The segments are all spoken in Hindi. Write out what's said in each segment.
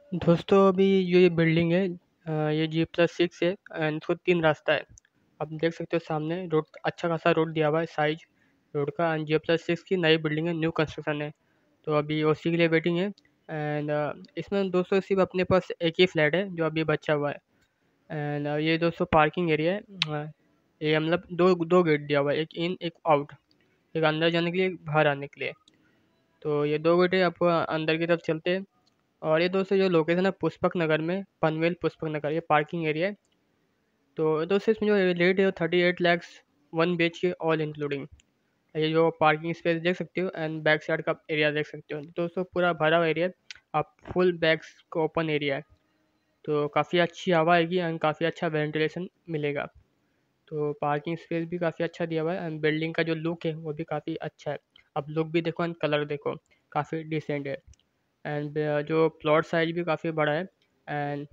दोस्तों अभी जो ये बिल्डिंग है ये G+6 है एंड इसको 3 रास्ता है। आप देख सकते हो सामने रोड अच्छा खासा रोड दिया हुआ है साइज रोड का एंड G+6 की नई बिल्डिंग है, न्यू कंस्ट्रक्शन है। तो अभी ओसी के लिए वेटिंग है एंड इसमें दोस्तों सिर्फ अपने पास एक ही फ्लैट है जो अभी बचा हुआ है। एंड ये दोस्तों पार्किंग एरिया है। ये मतलब दो दो गेट दिया हुआ है, एक इन एक आउट, एक अंदर जाने के लिए एक बाहर आने के लिए। तो ये दो गेट है, आपको अंदर की तरफ चलते हैं। और ये दोस्तों जो लोकेशन है पुष्पक नगर में, पनवेल पुष्पक नगर, ये पार्किंग एरिया है। तो दोस्तों इसमें जो रेट है 38 lakhs 1 BHK ऑल इंक्लूडिंग। ये जो पार्किंग स्पेस देख सकते हो एंड बैक साइड का एरिया देख सकते हो, दोस्तों पूरा भरा हुआ एरिया है। आप फुल बैक्स का ओपन एरिया है, तो काफ़ी अच्छी हवा आएगी एंड काफ़ी अच्छा वेंटिलेशन मिलेगा। तो पार्किंग स्पेस भी काफ़ी अच्छा दिया हुआ है एंड बिल्डिंग का जो लुक है वो भी काफ़ी अच्छा है। अब लुक भी देखो एंड कलर देखो, काफ़ी डिसेंट है। एंड जो प्लॉट साइज भी काफ़ी बड़ा है एंड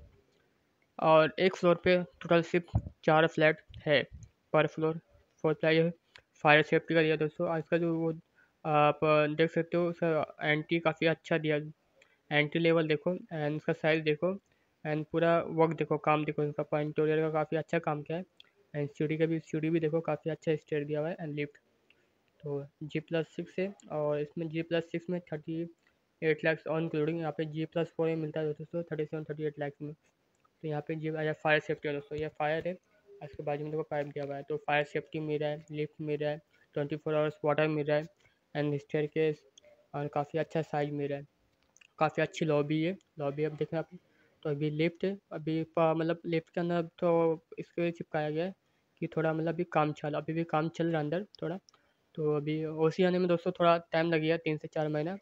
और एक फ्लोर पे टोटल सिर्फ 4 फ्लैट है पर फ्लोर। फोर्थ फ्लैट ये फायर सेफ्टी का दिया दोस्तों। आज का जो वो आप देख सकते हो उसका एंट्री काफ़ी अच्छा दिया। एंट्री लेवल देखो एंड उसका साइज देखो एंड पूरा वर्क देखो, काम देखो, इसका इंटीरियर का काफ़ी अच्छा काम किया है। एंड सीढ़ी भी देखो, काफ़ी अच्छा स्टेयर दिया हुआ है एंड लिफ्ट। तो G+6 है और इसमें G+6 में 38 lakhs और इंक्लूडिंग यहाँ पे G+4 में मिलता है दोस्तों 37-38 lakhs में। तो यहाँ पे जी फायर सेफ्टी है दोस्तों, ये फायर है। इसके बाजू में देखो पाइप दिया हुआ है, तो फायर सेफ्टी मिल रहा है, लिफ्ट मिल रहा है, 24 आवर्स वाटर मिल रहा है एंड स्टेयरकेस और काफ़ी अच्छा साइज मिल रहा है। काफ़ी अच्छी लॉबी है, लॉबी अब देखना आप। तो अभी लिफ्ट है, अभी मतलब लिफ्ट के अंदर तो इसके लिए चिपकाया गया है कि थोड़ा मतलब अभी भी काम चल रहा है अंदर थोड़ा। तो अभी ओसी आने में दोस्तों थोड़ा टाइम लगेगा, 3 से 4 महीना।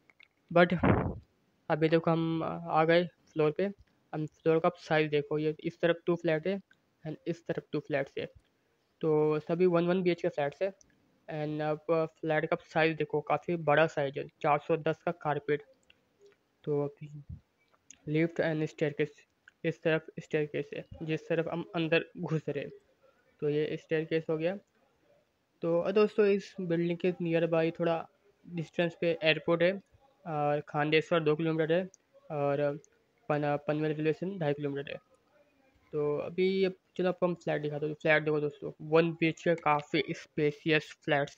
बट अभी देखो हम आ गए फ्लोर पे। हम फ्लोर का साइज़ देखो, ये इस तरफ 2 फ्लैट है एंड इस तरफ 2 फ्लैट्स है। तो सभी 1 1 BHK फ्लैट्स है। एंड अब फ्लैट का साइज़ देखो, काफ़ी बड़ा साइज है, 410 का कारपेट। तो अभी लिफ्ट एंड स्टेयरकेस, इस तरफ स्टेयरकेस है जिस तरफ हम अंदर घुस रहे। तो ये स्टेयरकेस हो गया। तो दोस्तों इस बिल्डिंग के नियर बाई थोड़ा डिस्टेंस पे एयरपोर्ट है और खांडेश्वर 2 किलोमीटर है और पनवेल रेलवे स्टेशन 2.5 किलोमीटर है। तो अभी अब चलो आपको हम फ्लैट दिखाते हैं। तो फ्लैट देखो दोस्तों, 1 BHK काफ़ी स्पेसियस फ्लैट्स,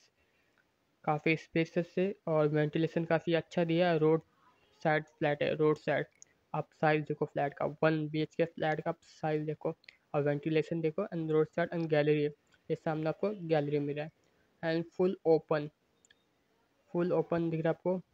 काफ़ी स्पेसियस है और वेंटिलेशन काफ़ी अच्छा दिया है। रोड साइड फ्लैट है, रोड साइड। आप साइज़ देखो फ्लैट का, 1 BHK फ्लैट का साइज़ देखो और वेंटिलेशन देखो and road side and gallery है। ये सामने आपको गैलरी मिल रहा है एंड फुल ओपन दिख रहा है आपको।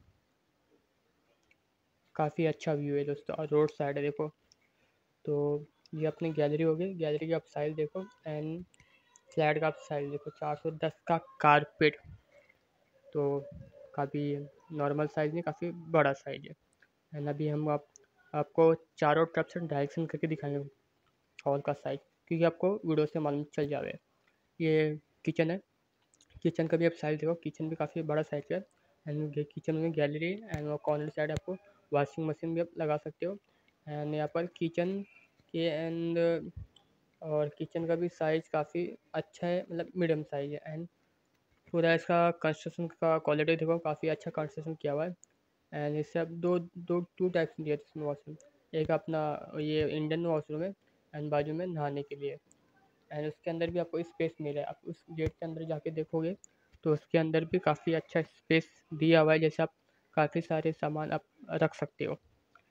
काफ़ी अच्छा व्यू है दोस्तों और रोड साइड है देखो। तो ये अपनी गैलरी हो गई, गैलरी की आप साइज़ देखो एंड फ्लैट का आप साइज़ देखो, 410 का कारपेट। तो काफ़ी नॉर्मल साइज़ नहीं, काफ़ी बड़ा साइज़ है। एंड अभी हम आपको चारों तरफ से डायरेक्शन करके दिखाएंगे हॉल का साइज़, क्योंकि आपको वीडियो से मालूम चल जावे। ये किचन है, किचन का भी आप साइज़ देखो, किचन भी काफ़ी बड़ा साइज़ है। एंड किचन में गैलरी एंड कॉर्नर साइड आपको वॉशिंग मशीन भी आप लगा सकते हो। एंड यहाँ पर किचन के एंड और किचन का भी साइज़ काफ़ी अच्छा है, मतलब मीडियम साइज़ है। एंड पूरा इसका कंस्ट्रक्शन का क्वालिटी देखो, काफ़ी अच्छा कंस्ट्रक्शन किया हुआ है। एंड इससे आप दो दो टू टाइप्स दिया है इसमें वॉशरूम। एक अपना ये इंडियन वॉशरूम है एंड बाजू में नहाने के लिए। एंड उसके अंदर भी आपको स्पेस मिल रहा है, आप उस गेट के अंदर जाके देखोगे तो उसके अंदर भी काफ़ी अच्छा स्पेस दिया हुआ है, जैसे आप काफ़ी सारे सामान आप रख सकते हो।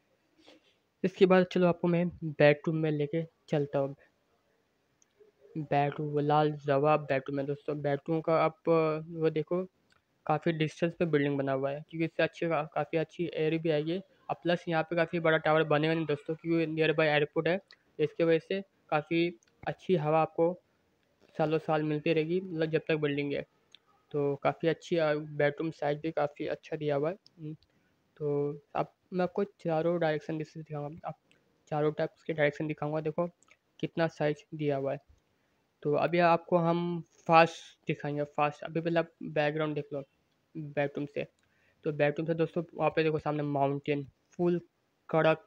इसके बाद चलो आपको मैं बेडरूम में लेके चलता हूँ। बेडरूम लाल जवाब बेडरूम है दोस्तों। बेडरूम का आप वो देखो, काफ़ी डिस्टेंस पे बिल्डिंग बना हुआ है, क्योंकि इससे काफ़ी अच्छी एयर भी आएगी। और प्लस यहाँ पे काफ़ी बड़ा टावर बनेगा नहीं दोस्तों, क्योंकि नियर बाई एयरपोर्ट है। इसके वजह से काफ़ी अच्छी हवा आपको सालों साल मिलती रहेगी, मतलब जब तक बिल्डिंग है। तो काफ़ी अच्छी बेडरूम साइज भी काफ़ी अच्छा दिया हुआ है। तो अब मैं आपको चारों डायरेक्शन दिखाऊंगा, आप चारों टाइप्स के डायरेक्शन दिखाऊंगा, देखो कितना साइज दिया हुआ है। तो अभी आपको हम फास्ट दिखाएंगे, फास्ट। अभी पहले आप बैकग्राउंड देख लो बेडरूम से। तो बेडरूम से दोस्तों वहाँ पे देखो सामने माउंटेन, फुल कड़क।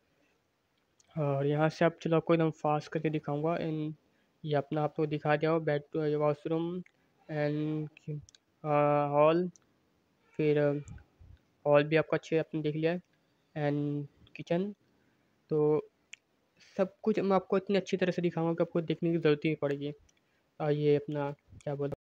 और यहाँ से आप चलो आपको एकदम फास्ट करके दिखाऊंगा। इन ये अपना आपको दिखा दिया हो बेड वॉशरूम एंड हॉल। फिर हॉल भी आपको अच्छे आपने देख लिया है एंड किचन तो सब कुछ मैं आपको इतनी अच्छी तरह से दिखाऊँगा कि आपको देखने की ज़रूरत ही नहीं पड़ेगी। ये अपना क्या बोलते हैं